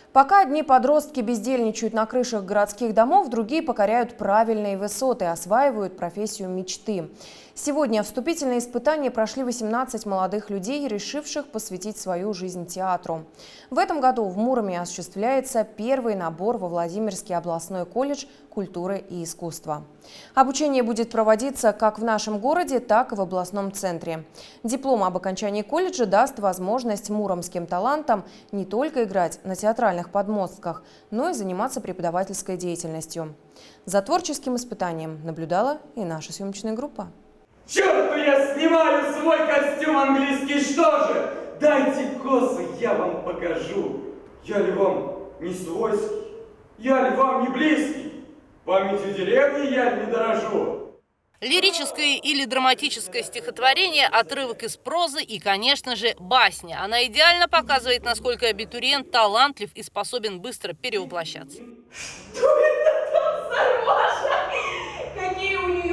Пока одни подростки бездельничают на крышах городских домов, другие покоряют правильные высоты, осваивают профессию мечты. Сегодня вступительные испытания прошли 18 молодых людей, решивших посвятить свою жизнь театру. В этом году в Муроме осуществляется первый набор во Владимирский областной колледж культуры и искусства. Обучение будет проводиться как в нашем городе, так и в областном центре. Диплом об окончании колледжа даст возможность муромским талантам не только играть на театральных подмостках, но и заниматься преподавательской деятельностью. За творческим испытанием наблюдала и наша съемочная группа. Черту я снимаю свой костюм английский, что же? Дайте косы, я вам покажу. Я ли вам не свойский? Я ли вам не близкий? Памятью деревни я ли не дорожу? Лирическое или драматическое стихотворение, отрывок из прозы и, конечно же, басня. Она идеально показывает, насколько абитуриент талантлив и способен быстро перевоплощаться. Что это там за Маша? Какие у нее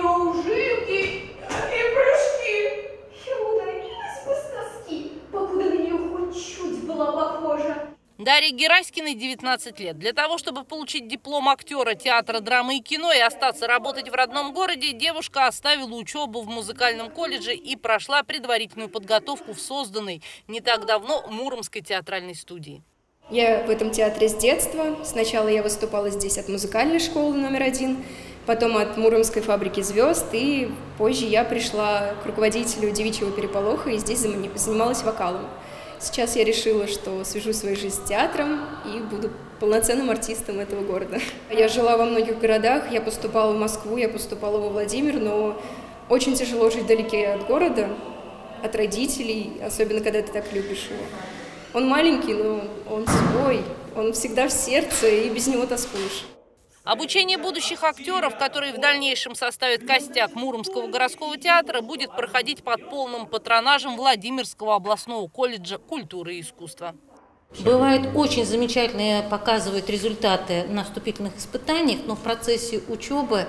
ужимки и прыжки! Я удавилась бы с тоски, покуда на нее хоть чуть была похожа. Дарье Гераськиной 19 лет. Для того, чтобы получить диплом актера театра, драмы и кино и остаться работать в родном городе, девушка оставила учебу в музыкальном колледже и прошла предварительную подготовку в созданной не так давно Муромской театральной студии. Я в этом театре с детства. Сначала я выступала здесь от музыкальной школы №1, потом от Муромской фабрики звезд, и позже я пришла к руководителю девичьего переполоха и здесь занималась вокалом. Сейчас я решила, что свяжу свою жизнь с театром и буду полноценным артистом этого города. Я жила во многих городах, я поступала в Москву, я поступала во Владимир, но очень тяжело жить вдалеке от города, от родителей, особенно когда ты так любишь его. Он маленький, но он свой, он всегда в сердце, и без него тоскуешь. Обучение будущих актеров, которые в дальнейшем составят костяк Муромского городского театра, будет проходить под полным патронажем Владимирского областного колледжа культуры и искусства. Бывает очень замечательные, показывают результаты на вступительных испытаниях, но в процессе учебы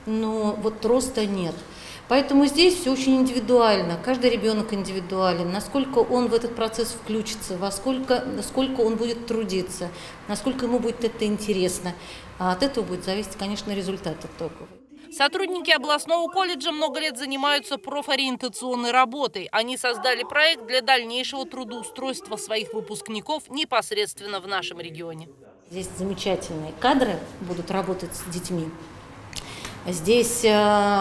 роста нет. Поэтому здесь все очень индивидуально, каждый ребенок индивидуален, насколько он в этот процесс включится, насколько он будет трудиться, насколько ему будет это интересно. А от этого будет зависеть, конечно, результат итоговый. Сотрудники областного колледжа много лет занимаются профориентационной работой. Они создали проект для дальнейшего трудоустройства своих выпускников непосредственно в нашем регионе. Здесь замечательные кадры будут работать с детьми. Здесь все,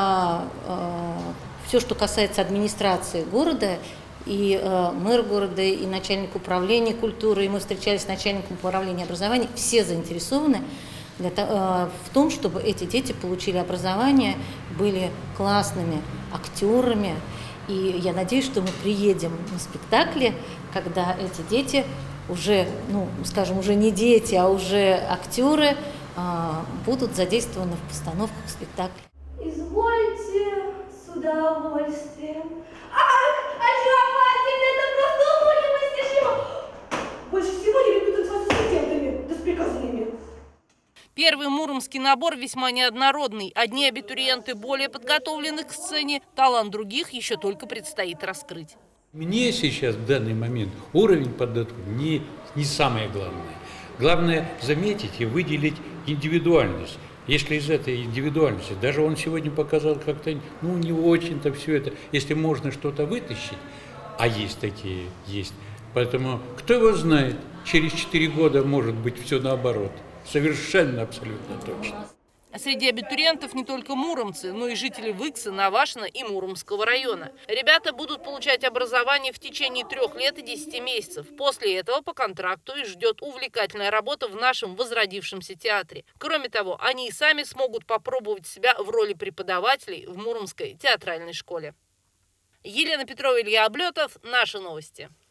что касается администрации города, и мэр города, и начальник управления культуры, и мы встречались с начальником управления образования, все заинтересованы в том, чтобы эти дети получили образование, были классными актерами. И я надеюсь, что мы приедем на спектакли, когда эти дети уже, уже не дети, а уже актеры, будут задействованы в постановках спектаклей. Извольте с удовольствием. Ах, очаровательно, это просто непостижимо. Больше всего я люблю танцевать с студентами, да с приказными. Первый муромский набор весьма неоднородный. Одни абитуриенты более подготовлены к сцене, талант других еще только предстоит раскрыть. Мне сейчас в данный момент уровень подготовки не самое главное. Главное заметить и выделить индивидуальность. Если из этой индивидуальности, даже он сегодня показал как-то, не очень-то все это, если можно что-то вытащить, а есть такие, есть. Поэтому, кто его знает, через 4 года может быть все наоборот. Совершенно, абсолютно точно. Среди абитуриентов не только муромцы, но и жители Выксы, Навашино и Муромского района. Ребята будут получать образование в течение 3 лет и 10 месяцев. После этого по контракту их ждет увлекательная работа в нашем возродившемся театре. Кроме того, они и сами смогут попробовать себя в роли преподавателей в Муромской театральной школе. Елена Петрова, Илья Облетов. Наши новости.